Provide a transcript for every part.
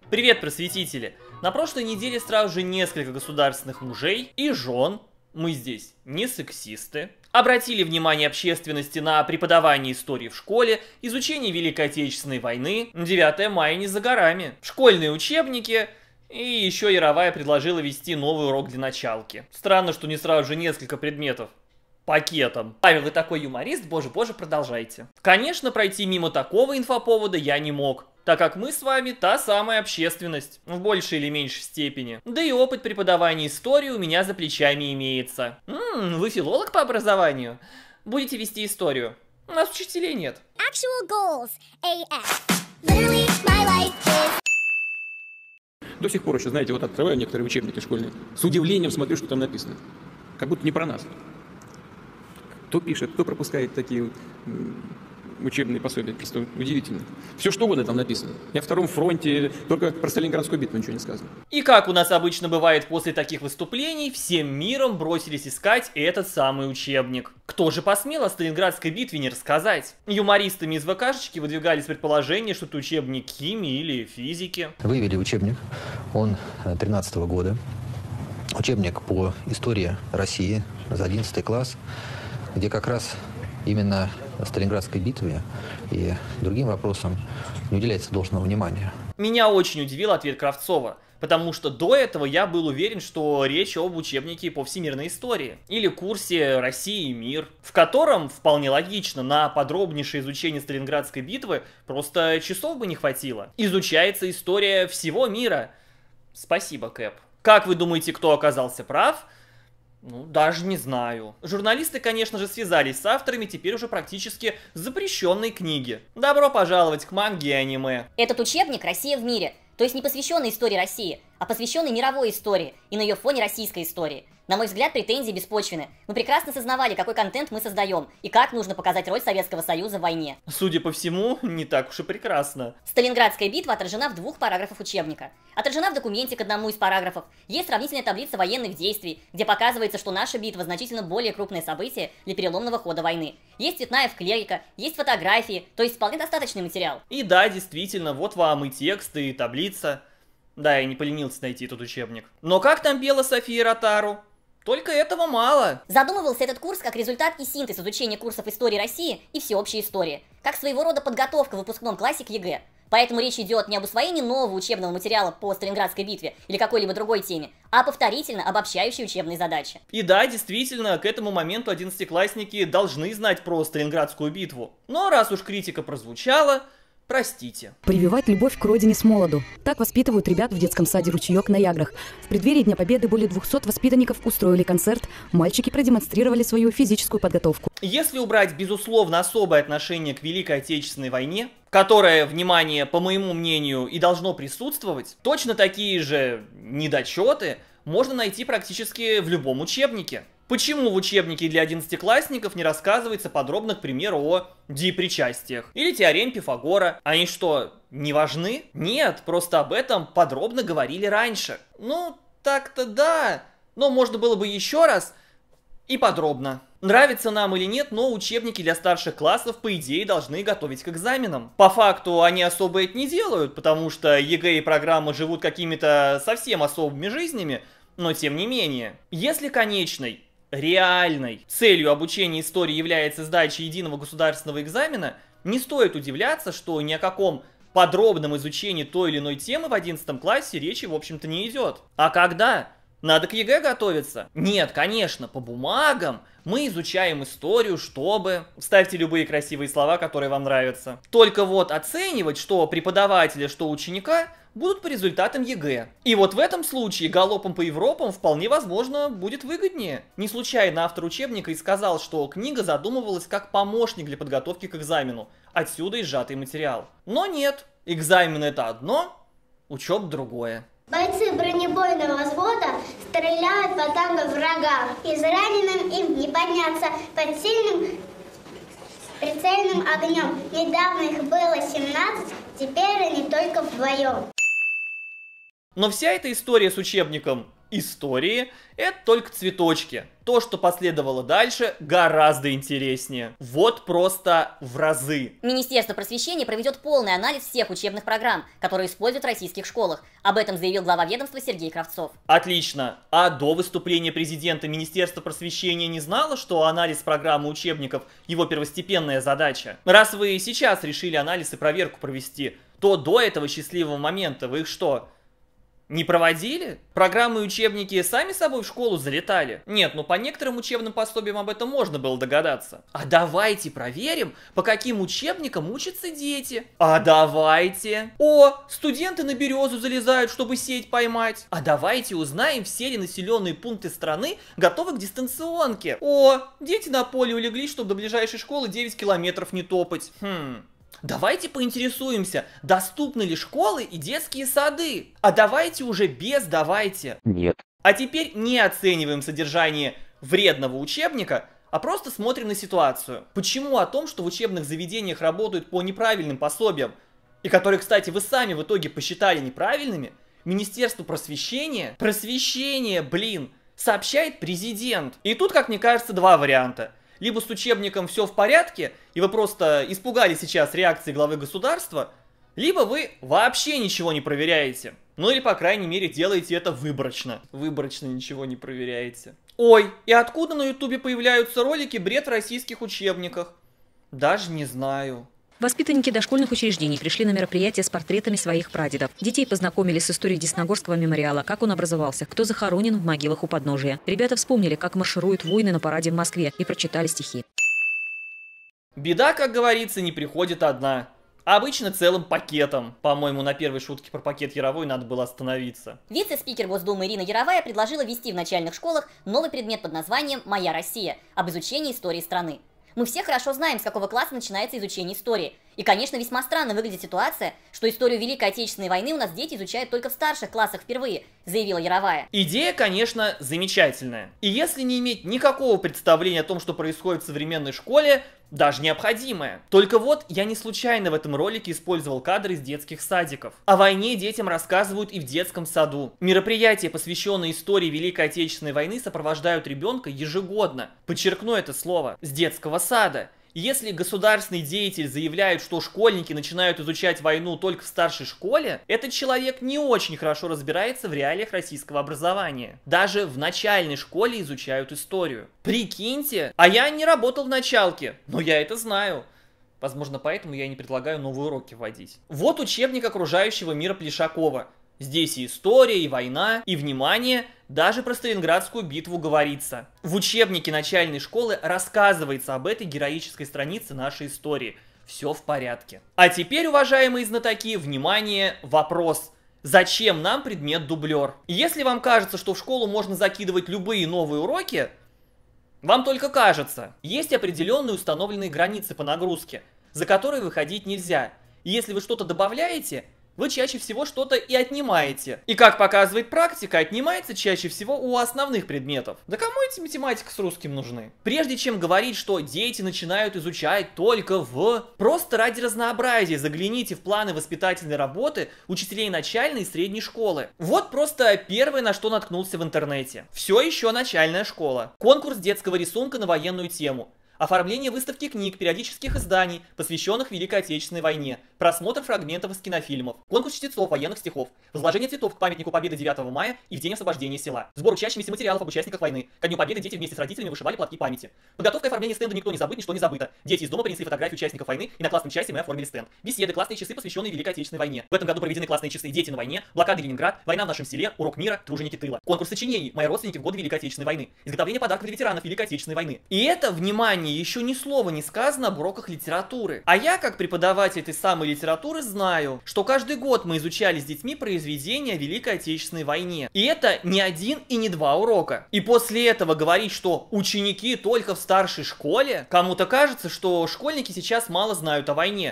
Привет, просветители! На прошлой неделе сразу же несколько государственных мужей и жен, мы здесь не сексисты, обратили внимание общественности на преподавание истории в школе, изучение Великой Отечественной войны, 9 мая не за горами, школьные учебники, и еще Яровая предложила ввести новый урок для началки. Странно, что не сразу же несколько предметов пакетом. Павел, вы такой юморист, боже, продолжайте. Конечно, пройти мимо такого инфоповода я не мог, так как мы с вами та самая общественность, в большей или меньшей степени. Да и опыт преподавания истории у меня за плечами имеется. Вы филолог по образованию? Будете вести историю? У нас учителей нет. Actual goals, AF. Literally, my life is... До сих пор еще, знаете, вот открываю некоторые учебники школьные, с удивлением смотрю, что там написано. Как будто не про нас. Кто пишет, кто пропускает такие учебные пособия, просто удивительно. Все что угодно там написано. Я о Втором фронте, только про Сталинградскую битву ничего не сказано. И как у нас обычно бывает после таких выступлений, всем миром бросились искать этот самый учебник. Кто же посмел о Сталинградской битве не рассказать? Юмористами из ВКшечки выдвигались предположения, что это учебник химии или физики. Вывели учебник, он 13-го года. Учебник по истории России за 11 класс, где как раз именно Сталинградской битве и другим вопросам не уделяется должного внимания. Меня очень удивил ответ Кравцова, потому что до этого я был уверен, что речь об учебнике по всемирной истории или курсе «Россия и мир», в котором, вполне логично, на подробнейшее изучение Сталинградской битвы просто часов бы не хватило. Изучается история всего мира. Спасибо, Кэп. Как вы думаете, кто оказался прав? Ну, даже не знаю. Журналисты, конечно же, связались с авторами теперь уже практически запрещенной книги. Добро пожаловать к манге и аниме. Этот учебник «Россия в мире», то есть не посвященный истории России, а посвященный мировой истории и на ее фоне российской истории. На мой взгляд, претензии беспочвены. Мы прекрасно сознавали, какой контент мы создаем и как нужно показать роль Советского Союза в войне. Судя по всему, не так уж и прекрасно. Сталинградская битва отражена в 2 параграфах учебника. Отражена в документе к одному из параграфов. Есть сравнительная таблица военных действий, где показывается, что наша битва значительно более крупное событие для переломного хода войны. Есть цветная вклейка, есть фотографии, то есть вполне достаточный материал. И да, действительно, вот вам и текст, и таблица. Да, я не поленился найти этот учебник. Но как там пела София Ротару? Только этого мало. Задумывался этот курс как результат и синтез изучения курсов истории России и всеобщей истории, как своего рода подготовка в выпускном классе к ЕГЭ. Поэтому речь идет не об усвоении нового учебного материала по Сталинградской битве или какой-либо другой теме, а повторительно обобщающей учебной задачи. И да, действительно, к этому моменту 11-классники должны знать про Сталинградскую битву. Но раз уж критика прозвучала, простите. Прививать любовь к родине с молоду. Так воспитывают ребят в детском саде «Ручеек» на Яграх. В преддверии Дня Победы более 200 воспитанников устроили концерт. Мальчики продемонстрировали свою физическую подготовку. Если убрать, безусловно, особое отношение к Великой Отечественной войне, которое, внимание, по моему мнению, и должно присутствовать, точно такие же недочеты можно найти практически в любом учебнике. Почему в учебнике для 11-классников не рассказывается подробно, к примеру, о депричастиях или теореме Пифагора? Они что, не важны? Нет, просто об этом подробно говорили раньше. Ну, так-то да, но можно было бы еще раз и подробно. Нравится нам или нет, но учебники для старших классов, по идее, должны готовить к экзаменам. По факту они особо это не делают, потому что ЕГЭ и программы живут какими-то совсем особыми жизнями, но тем не менее. Если конечной, реальной целью обучения истории является сдача единого государственного экзамена, не стоит удивляться, что ни о каком подробном изучении той или иной темы в 11 классе речи, в общем-то, не идет. А когда? Надо к ЕГЭ готовиться? Нет, конечно, по бумагам мы изучаем историю, чтобы... Вставьте любые красивые слова, которые вам нравятся. Только вот оценивать, что преподавателя, что ученика, будут по результатам ЕГЭ. И вот в этом случае галопом по Европам вполне возможно будет выгоднее. Не случайно автор учебника и сказал, что книга задумывалась как помощник для подготовки к экзамену. Отсюда и сжатый материал. Но нет, экзамен это одно, учеба другое. Бойцы бронебойного взвода стреляют по танкам врага. Израненным им не подняться под сильным прицельным огнем. Недавно их было 17, теперь они только вдвоем. Но вся эта история с учебником истории — это только цветочки. То, что последовало дальше, гораздо интереснее. Вот просто в разы. Министерство просвещения проведет полный анализ всех учебных программ, которые используют в российских школах. Об этом заявил глава ведомства Сергей Кравцов. Отлично. А до выступления президента Министерство просвещения не знало, что анализ программы учебников — его первостепенная задача? Раз вы сейчас решили анализ и проверку провести, то до этого счастливого момента вы их что, не проводили? Программы и учебники сами собой в школу залетали? Нет, ну по некоторым учебным пособиям об этом можно было догадаться. А давайте проверим, по каким учебникам учатся дети. А давайте. О, студенты на березу залезают, чтобы сеть поймать. А давайте узнаем, все ли населенные пункты страны готовы к дистанционке. О, дети на поле улеглись, чтобы до ближайшей школы 9 километров не топать. Давайте поинтересуемся, доступны ли школы и детские сады. А давайте уже без «давайте». Нет. А теперь не оцениваем содержание вредного учебника, а просто смотрим на ситуацию. Почему о том, что в учебных заведениях работают по неправильным пособиям, и которые, кстати, вы сами в итоге посчитали неправильными, Министерство просвещения, сообщает президент. И тут, как мне кажется, два варианта. Либо с учебником все в порядке, и вы просто испугались сейчас реакции главы государства, либо вы вообще ничего не проверяете. Ну или, по крайней мере, делаете это выборочно. Выборочно ничего не проверяете. Ой, и откуда на ютубе появляются ролики «Бред в российских учебниках»? Даже не знаю. Воспитанники дошкольных учреждений пришли на мероприятие с портретами своих прадедов. Детей познакомили с историей Десногорского мемориала, как он образовался, кто захоронен в могилах у подножия. Ребята вспомнили, как маршируют воины на параде в Москве, и прочитали стихи. Беда, как говорится, не приходит одна. Обычно целым пакетом. По-моему, на первой шутке про пакет Яровой надо было остановиться. Вице-спикер Госдумы Ирина Яровая предложила ввести в начальных школах новый предмет под названием «Моя Россия» об изучении истории страны. Мы все хорошо знаем, с какого класса начинается изучение истории. И, конечно, весьма странно выглядит ситуация, что историю Великой Отечественной войны у нас дети изучают только в старших классах впервые, заявила Яровая. Идея, конечно, замечательная. И если не иметь никакого представления о том, что происходит в современной школе, даже необходимая. Только вот я не случайно в этом ролике использовал кадры из детских садиков. О войне детям рассказывают и в детском саду. Мероприятия, посвященные истории Великой Отечественной войны, сопровождают ребенка ежегодно. Подчеркну это слово. С детского сада. Если государственный деятель заявляет, что школьники начинают изучать войну только в старшей школе, этот человек не очень хорошо разбирается в реалиях российского образования. Даже в начальной школе изучают историю. Прикиньте, а я не работал в началке, но я это знаю. Возможно, поэтому я и не предлагаю новые уроки вводить. Вот учебник окружающего мира Плешакова. Здесь и история, и война, и, внимание, даже про Сталинградскую битву говорится. В учебнике начальной школы рассказывается об этой героической странице нашей истории. Все в порядке. А теперь, уважаемые знатоки, внимание, вопрос. Зачем нам предмет дублер? Если вам кажется, что в школу можно закидывать любые новые уроки, вам только кажется. Есть определенные установленные границы по нагрузке, за которые выходить нельзя. И если вы что-то добавляете, вы чаще всего что-то и отнимаете. И как показывает практика, отнимается чаще всего у основных предметов. Да кому эти математика с русским нужны? Прежде чем говорить, что дети начинают изучать только просто ради разнообразия загляните в планы воспитательной работы учителей начальной и средней школы. Вот просто первое, на что наткнулся в интернете. Все еще начальная школа. Конкурс детского рисунка на военную тему. Оформление выставки книг, периодических изданий, посвященных Великой Отечественной войне, просмотр фрагментов из кинофильмов, конкурс чтецов военных стихов, возложение цветов к памятнику Победы 9 мая и в день освобождения села, сбор учащимися материалов об участниках войны, ко Дню Победы дети вместе с родителями вышивали платки памяти, подготовка и оформление стенда «Никто не забыт, ничто не забыто». Дети из дома принесли фотографии участников войны, и на классном часе мы оформили стенд. Беседы, классные часы, посвященные Великой Отечественной войне. В этом году проведены классные часы «Дети на войне», «Блокада Ленинград», «Война в нашем селе», «Урок мира», «Труженики тыла». Конкурс сочинений «Мои родственники в годы Великой Отечественной войны», изготовление подарков для ветеранов Великой Отечественной войны. И это, внимание, еще ни слова не сказано об уроках литературы. А я, как преподаватель этой самой литературы, знаю, что каждый год мы изучали с детьми произведения о Великой Отечественной войне. И это не один и не два урока. И после этого говорить, что ученики только в старшей школе, кому-то кажется, что школьники сейчас мало знают о войне.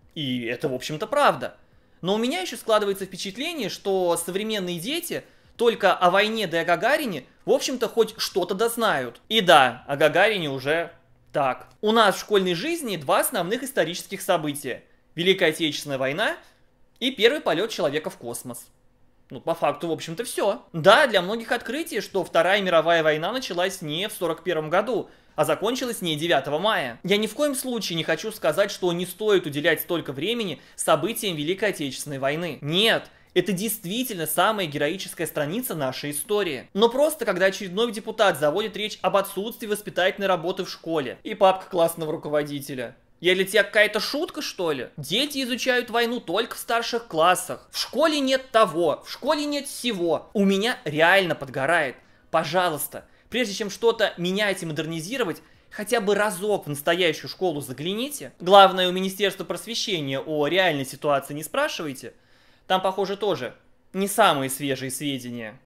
И это, в общем-то, правда. Но у меня еще складывается впечатление, что современные дети только о войне да и о Гагарине, в общем-то, хоть что-то дознают. И да, о Гагарине уже так. У нас в школьной жизни два основных исторических события. Великая Отечественная война и первый полет человека в космос. Ну, по факту, в общем-то, все. Да, для многих открытие, что Вторая мировая война началась не в 1941 году, а закончилась не 9 мая. Я ни в коем случае не хочу сказать, что не стоит уделять столько времени событиям Великой Отечественной войны. Нет. Это действительно самая героическая страница нашей истории. Но просто, когда очередной депутат заводит речь об отсутствии воспитательной работы в школе, и папка классного руководителя. Я для тебя какая-то шутка, что ли? Дети изучают войну только в старших классах. В школе нет того, в школе нет всего. У меня реально подгорает. Пожалуйста, прежде чем что-то менять и модернизировать, хотя бы разок в настоящую школу загляните. Главное, у Министерства просвещения о реальной ситуации не спрашивайте. Там, похоже, тоже не самые свежие сведения.